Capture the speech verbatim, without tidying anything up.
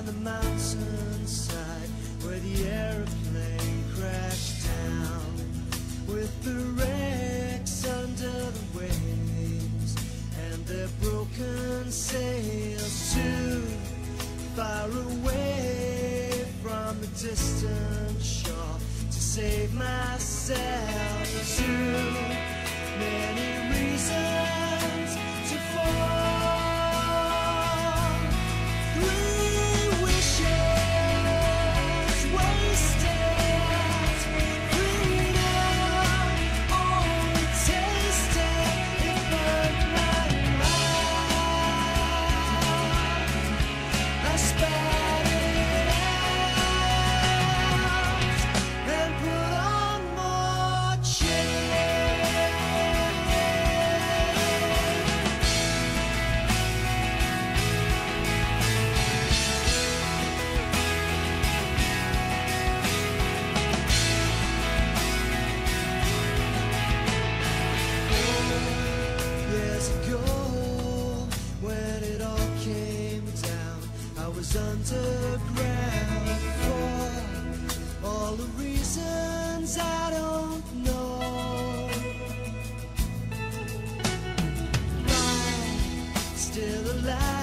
on the mountainside where the aeroplane crashed down, with the wrecks under the waves and their broken sails, too far away from the distant shore to save myself. Too many reasons to fall. Three wishes wasted, freedom only tasted. It burned my mind. I spat it out and put on more years ago, when it all came down, I was underground for all the reasons I don't know. I'm still alive.